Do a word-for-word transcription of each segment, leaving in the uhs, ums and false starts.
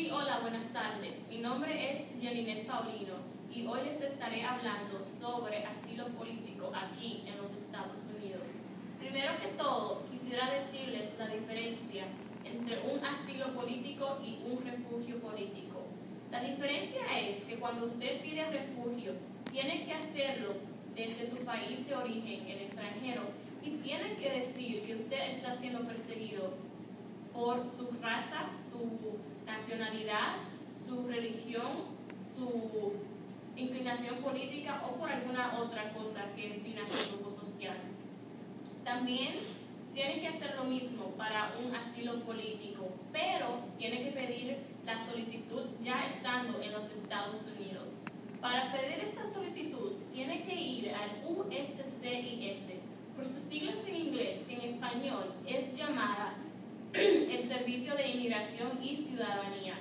Sí, hola, buenas tardes. Mi nombre es Jelinet Paulino y hoy les estaré hablando sobre asilo político aquí en los Estados Unidos. Primero que todo, quisiera decirles la diferencia entre un asilo político y un refugio político. La diferencia es que cuando usted pide refugio, tiene que hacerlo desde su país de origen, el extranjero, y tiene que decir que usted está siendo perseguido por su raza, su nacionalidad, su religión, su inclinación política o por alguna otra cosa que defina su grupo social. También tiene que hacer lo mismo para un asilo político, pero tiene que pedir la solicitud ya estando en los Estados Unidos. Para pedir esta solicitud, tiene que ir al U S C I S, por sus siglas en inglés, que en español es llamada el Servicio de Inmigración y Ciudadanía.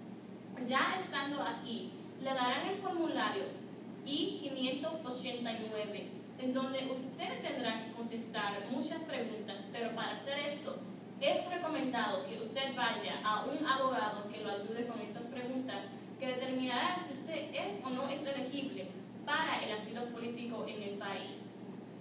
Ya estando aquí, le darán el formulario I quinientos ochenta y nueve, en donde usted tendrá que contestar muchas preguntas, pero para hacer esto, es recomendado que usted vaya a un abogado que lo ayude con esas preguntas, que determinará si usted es o no es elegible para el asilo político en el país.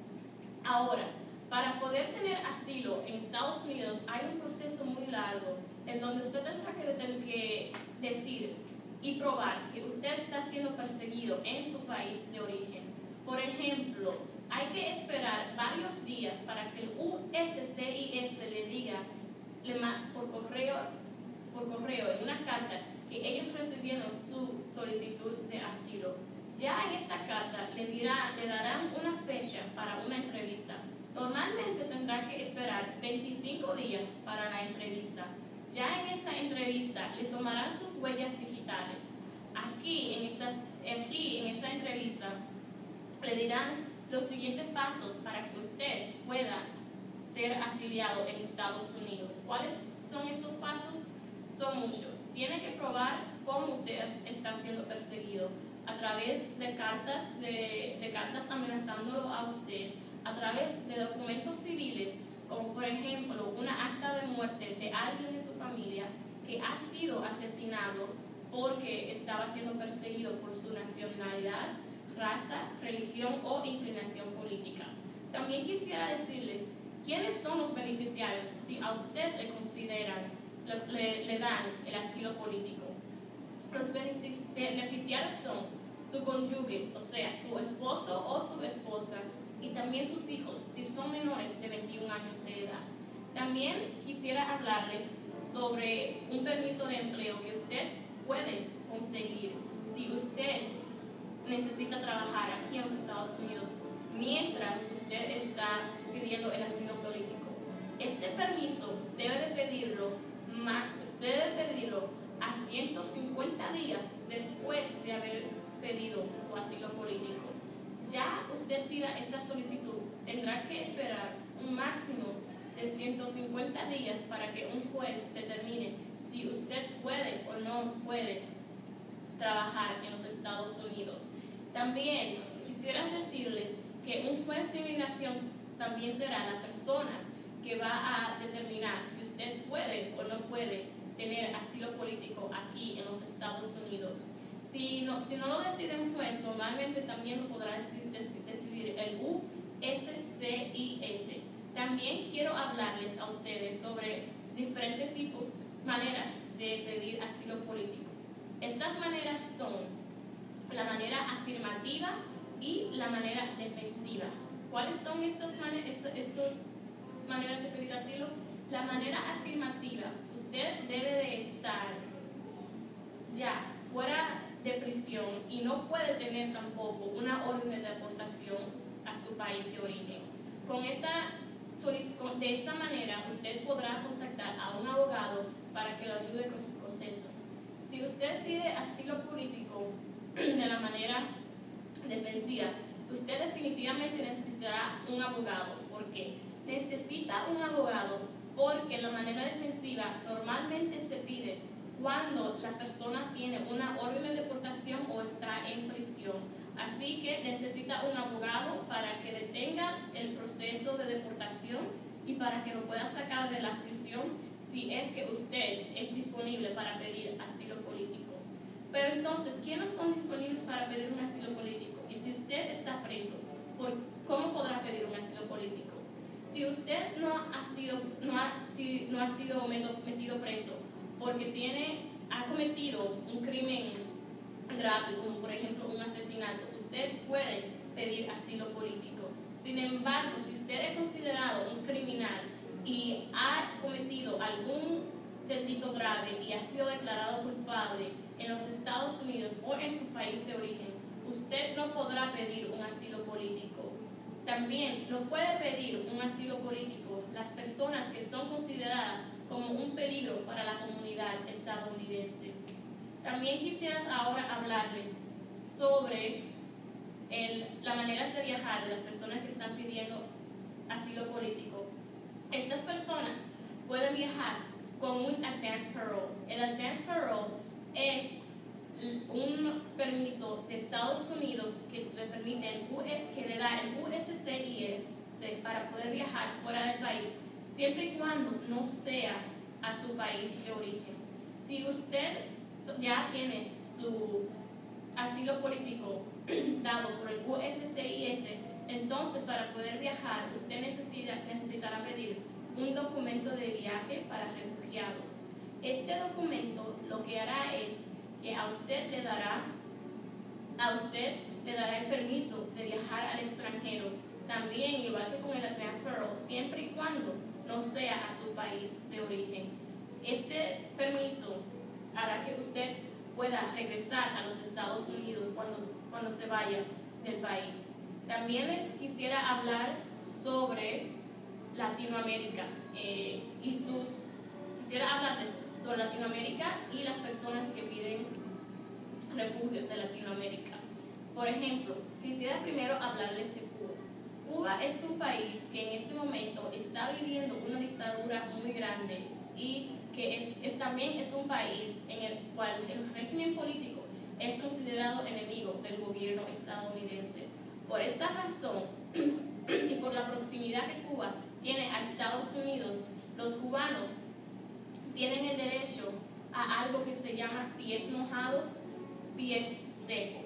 Ahora, para poder tener asilo en Estados Unidos hay un proceso muy largo en donde usted tendrá que, que decir y probar que usted está siendo perseguido en su país de origen. Por ejemplo, hay que esperar varios días para que el U S C I S le diga le por, correo, por correo en una carta que ellos recibieron su solicitud de asilo. Ya en esta carta le, dirá, le darán una fecha para una entrevista. Normalmente tendrá que esperar veinticinco días para la entrevista. Ya en esta entrevista le tomarán sus huellas digitales. Aquí en, estas, aquí, en esta entrevista le dirán los siguientes pasos para que usted pueda ser asiliado en Estados Unidos. ¿Cuáles son estos pasos? Son muchos. Tiene que probar cómo usted está siendo perseguido a través de cartas, de, de cartas amenazándolo a usted, a través de documentos civiles, como por ejemplo una acta de muerte de alguien de su familia que ha sido asesinado porque estaba siendo perseguido por su nacionalidad, raza, religión o inclinación política. También quisiera decirles quiénes son los beneficiarios si a usted le consideran, le, le dan el asilo político. Los beneficiarios son su cónyuge, o sea, su esposo o su esposa, y también sus hijos, si son menores de veintiún años de edad. También quisiera hablarles sobre un permiso de empleo que usted puede conseguir si usted necesita trabajar aquí en los Estados Unidos mientras usted está pidiendo el asilo político. Este permiso debe de pedirlo, debe de pedirlo a ciento cincuenta días después de haber pedido su asilo político. Ya usted pida esta solicitud, tendrá que esperar un máximo de ciento cincuenta días para que un juez determine si usted puede o no puede trabajar en los Estados Unidos. También quisiera decirles que un juez de inmigración también será la persona que va a determinar si usted puede o no puede tener asilo político aquí en los Estados Unidos. Si no, si no lo decide un juez, normalmente también lo podrá decidir, decidir el U S C I S. También quiero hablarles a ustedes sobre diferentes tipos, maneras de pedir asilo político. Estas maneras son la manera afirmativa y la manera defensiva. ¿Cuáles son estas, man estas, estas maneras de pedir asilo? La manera afirmativa, usted debe de estar ya fuera de prisión y no puede tener tampoco una orden de deportación a su país de origen. Con esta, de esta manera usted podrá contactar a un abogado para que lo ayude con su proceso. Si usted pide asilo político de la manera defensiva, usted definitivamente necesitará un abogado. ¿Por qué? Necesita un abogado porque la manera defensiva normalmente se pide cuando la persona tiene una orden de deportación o está en prisión. Así que necesita un abogado para que detenga el proceso de deportación y para que lo pueda sacar de la prisión si es que usted es disponible para pedir asilo político. Pero entonces, ¿quiénes son disponibles para pedir un asilo político? Y si usted está preso, ¿cómo podrá pedir un asilo político? Si usted no ha sido, no ha, si, no ha sido metido preso porque tiene, ha cometido un crimen grave, como por ejemplo un asesinato, usted puede pedir asilo político. Sin embargo, si usted es considerado un criminal y ha cometido algún delito grave y ha sido declarado culpable en los Estados Unidos o en su país de origen, usted no podrá pedir un asilo político. También no puede pedir un asilo político las personas que son consideradas como un peligro para la comunidad estadounidense. También quisiera ahora hablarles sobre el, las maneras de viajar de las personas que están pidiendo asilo político. Estas personas pueden viajar con un advance parole. El advance parole es un permiso de Estados Unidos que le permite, que le da el U S C I S para poder viajar fuera del país, siempre y cuando no sea a su país de origen. Si usted ya tiene su asilo político dado por el U S C I S, entonces para poder viajar usted necesita, necesitará pedir un documento de viaje para refugiados. Este documento lo que hará es que a usted le dará a usted le dará el permiso de viajar al extranjero, también igual que con el advance parole, siempre y cuando no sea a su país de origen. Este permiso hará que usted pueda regresar a los Estados Unidos cuando, cuando se vaya del país. También les quisiera hablar sobre Latinoamérica eh, y sus quisiera hablarles sobre Latinoamérica y las personas que piden refugio de Latinoamérica. Por ejemplo, quisiera primero hablarles de Cuba. Cuba es un país que en este momento está viviendo una dictadura muy grande y que es, es, también es un país en el cual el régimen político es considerado enemigo del gobierno estadounidense. Por esta razón y por la proximidad que Cuba tiene a Estados Unidos, los cubanos tienen el derecho a algo que se llama pies mojados, pies secos.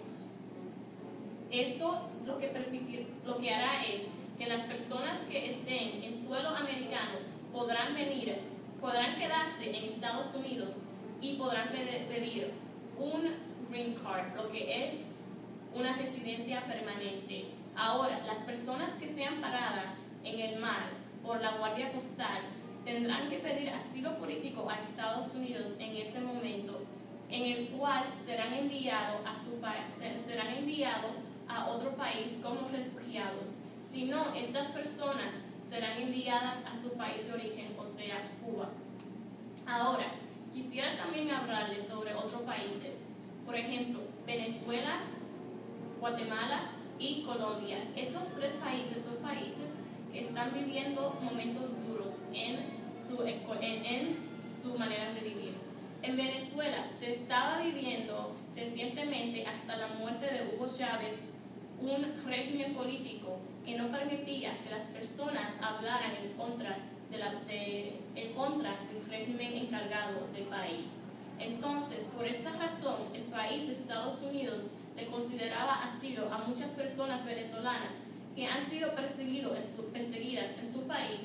Esto lo que, permitir, lo que hará es que las personas que estén en suelo americano podrán venir, podrán quedarse en Estados Unidos y podrán pedir un green card, lo que es una residencia permanente. Ahora, las personas que sean paradas en el mar por la Guardia Costal tendrán que pedir asilo político a Estados Unidos en ese momento, en el cual serán enviados a su serán enviados a otro país como refugiados. Si no, estas personas serán enviadas a su país de origen, o sea, Cuba. Ahora, quisiera también hablarles sobre otros países, por ejemplo, Venezuela, Guatemala y Colombia. Estos tres países son países que están viviendo momentos duros en su, en, en su manera de vivir. En Venezuela se estaba viviendo recientemente, hasta la muerte de Hugo Chávez, un régimen político que no permitía que las personas hablaran en contra, de la, de, en contra del régimen encargado del país. Entonces, por esta razón, el país de Estados Unidos le consideraba asilo a muchas personas venezolanas que han sido perseguidos en su, perseguidas en su país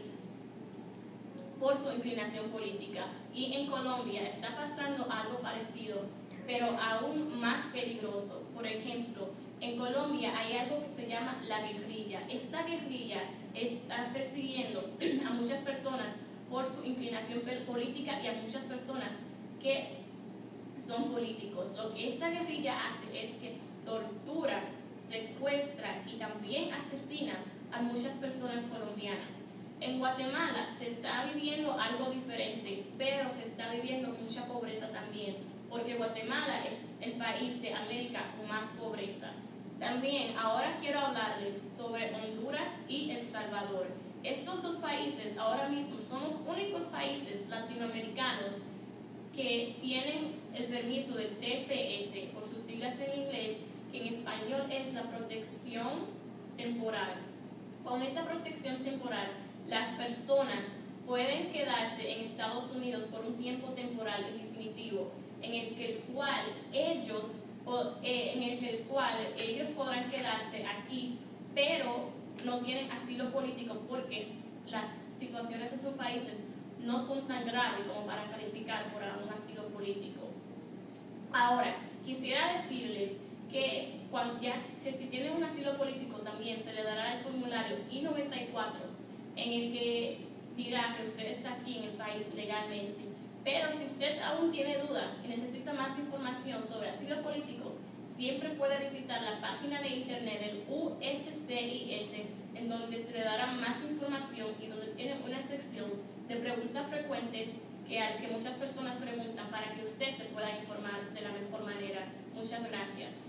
por su inclinación política. Y en Colombia está pasando algo parecido, pero aún más peligroso. Por ejemplo, en Colombia hay algo que se llama la guerrilla. Esta guerrilla está persiguiendo a muchas personas por su inclinación política y a muchas personas que son políticos. Lo que esta guerrilla hace es que tortura, secuestra y también asesina a muchas personas colombianas. En Guatemala se está viviendo algo diferente, pero se está viviendo mucha pobreza también, porque Guatemala es el país de América con más pobreza. También ahora quiero hablarles sobre Honduras y El Salvador. Estos dos países ahora mismo son los únicos países latinoamericanos que tienen el permiso del T P S, por sus siglas en inglés, que en español es la protección temporal. Con esta protección temporal, las personas pueden quedarse en Estados Unidos por un tiempo temporal indefinitivo, en el que el cual ellos, en el, que el cual ellos podrán quedarse aquí, pero no tienen asilo político porque las situaciones en sus países no son tan graves como para calificar por un asilo político. Ahora, quisiera decirles que cuando ya, si, si tienen un asilo político también se le dará el formulario I noventa y cuatro en el que dirá que usted está aquí en el país legalmente. Pero si usted aún tiene dudas y necesita más información sobre asilo político, siempre puede visitar la página de internet del U S C I S, en donde se le dará más información y donde tiene una sección de preguntas frecuentes que, que muchas personas preguntan para que usted se pueda informar de la mejor manera. Muchas gracias.